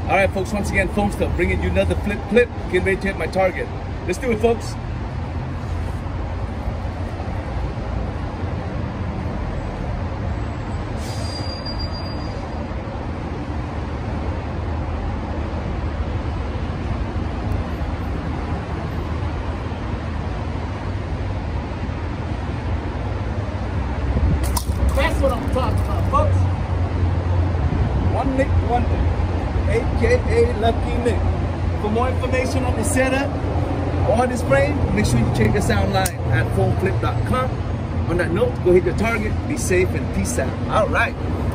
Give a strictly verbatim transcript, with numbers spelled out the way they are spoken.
All right, folks, once again, Foam Stuff, bringing you another flip clip. Getting ready to hit my target. Let's do it, folks. That's what I'm talking about, folks. One Nick Wonder, aka Lucky Nick. For more information on the setup or this frame, make sure you check us out online at foam flip dot com. On that note, go hit your target, be safe, and peace out. All right.